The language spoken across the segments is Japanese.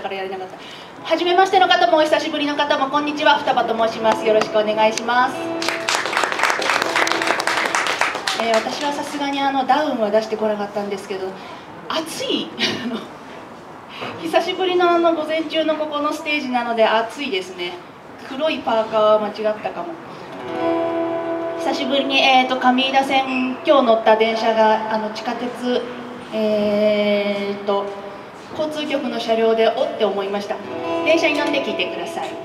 からやれなかった。初めましての方もお久しぶりの方もこんにちは、双葉と申します。よろしくお願いします。私はさすがにダウンは出してこなかったんですけど、暑い久しぶりの午前中のここのステージなので暑いですね。黒いパーカーは間違ったかも。久しぶりに、上井田線、今日乗った電車が地下鉄、交通局の車両でおって思いました。電車に乗って聞いてください。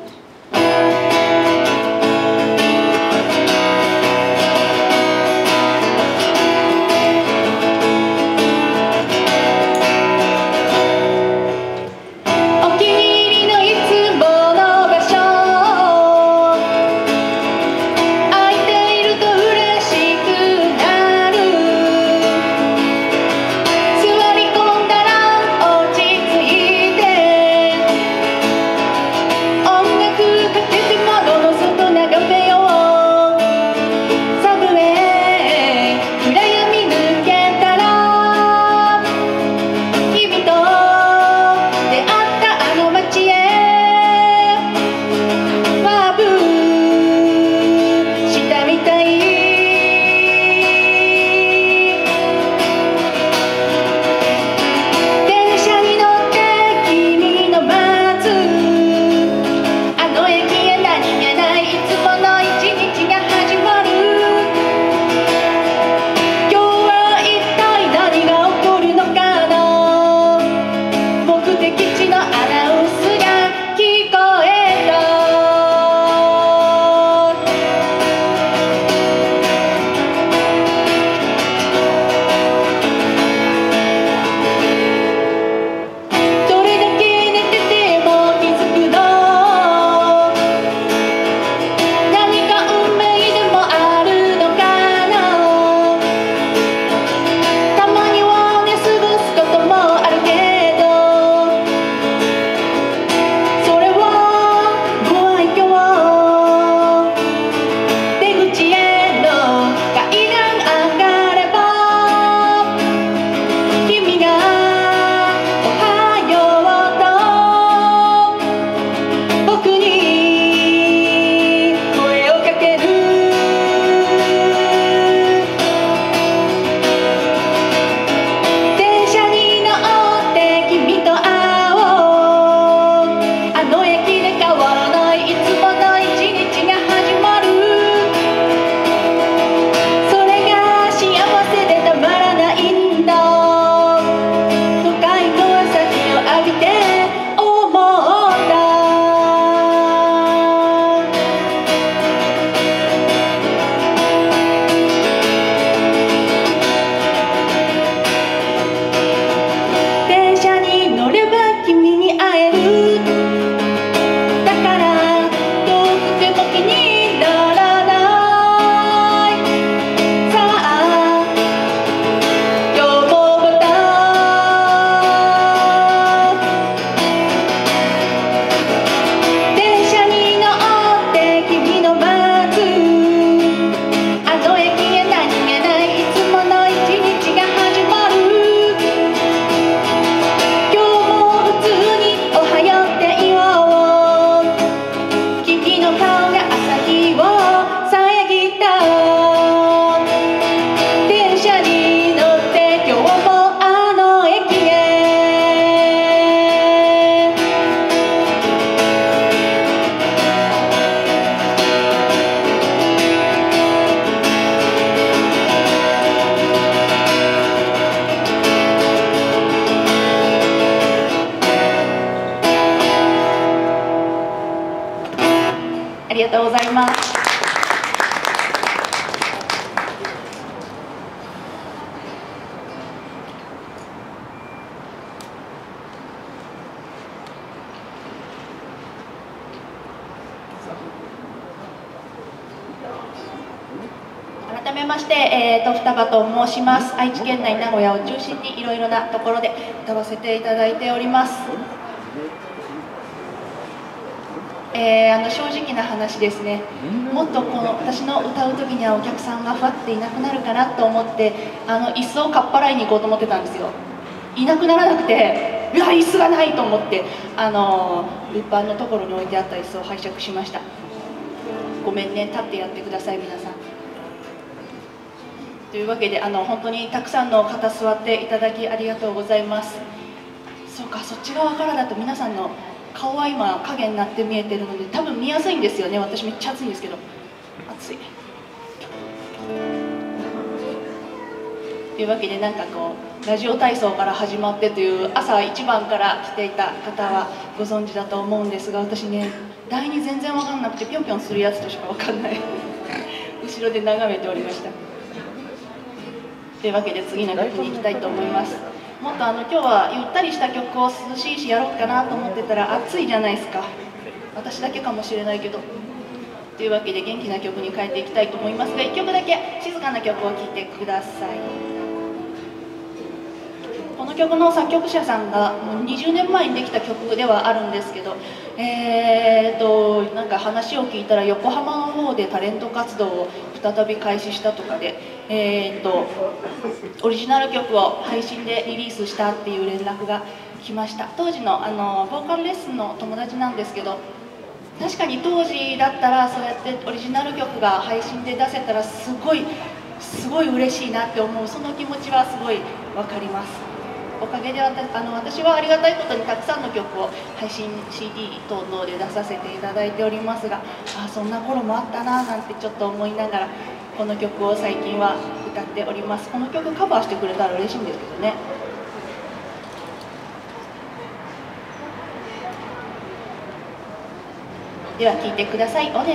ありがとうございます。改めまして、双葉と申します。愛知県内、名古屋を中心にいろいろなところで歌わせていただいております。正直な話ですね、もっと私の歌う時にはお客さんがふわっていなくなるかなと思って椅子をかっぱらいに行こうと思ってたんですよ。いなくならなくてうわ椅子がないと思って物販のところに置いてあった椅子を拝借しました。ごめんね、立ってやってください皆さん。というわけで本当にたくさんの方座っていただきありがとうございます。そうか、そっち側からだと皆さんの顔は今影になって見えてるので多分見やすいんですよね。私めっちゃ暑いんですけど、暑い。というわけでなんかこうラジオ体操から始まってという朝一番から来ていた方はご存知だと思うんですが、私ね第2全然分かんなくてぴょんぴょんするやつとしか分かんない後ろで眺めておりました。というわけで次の曲に行きたいと思います。もっと今日はゆったりした曲を涼しいしやろうかなと思ってたら暑いじゃないですか。私だけかもしれないけど。というわけで元気な曲に変えていきたいと思いますが、1曲だけ静かな曲を聴いてください。この曲の作曲者さんがもう20年前にできた曲ではあるんですけど、なんか話を聞いたら横浜の方でタレント活動を再び開始したとかで、オリジナル曲を配信でリリースしたっていう連絡が来ました。当時のボーカルレッスンの友達なんですけど、確かに当時だったらそうやってオリジナル曲が配信で出せたらすごい嬉しいなって思う、その気持ちはすごい分かります。おかげで私はありがたいことにたくさんの曲を配信 CD 等々で出させていただいておりますが、そんな頃もあったななんてちょっと思いながらこの曲を最近は歌っております。この曲カバーしてくれたら嬉しいんですけどね。では聴いてください。オ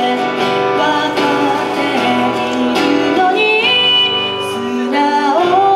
ネスト。Oh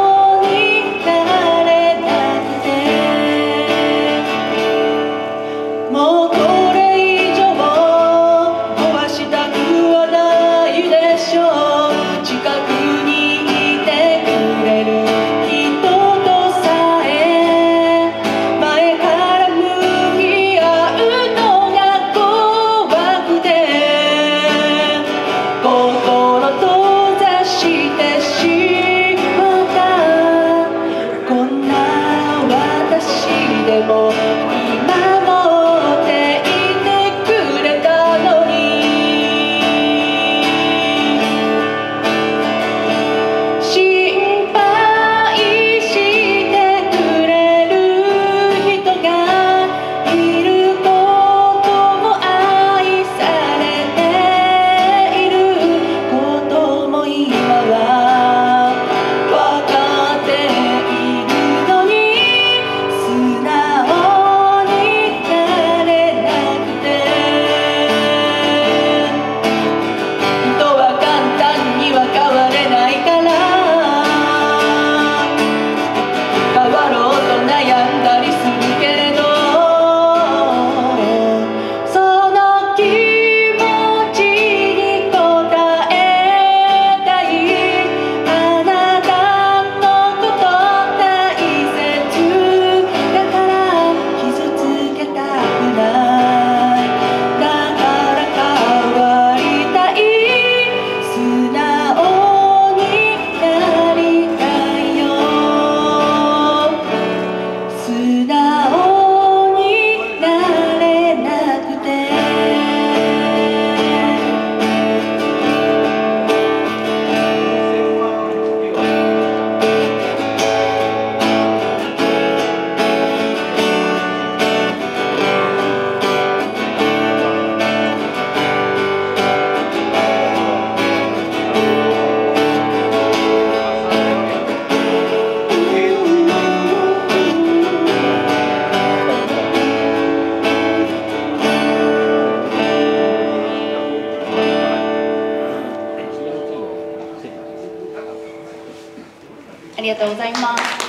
りがとうございます。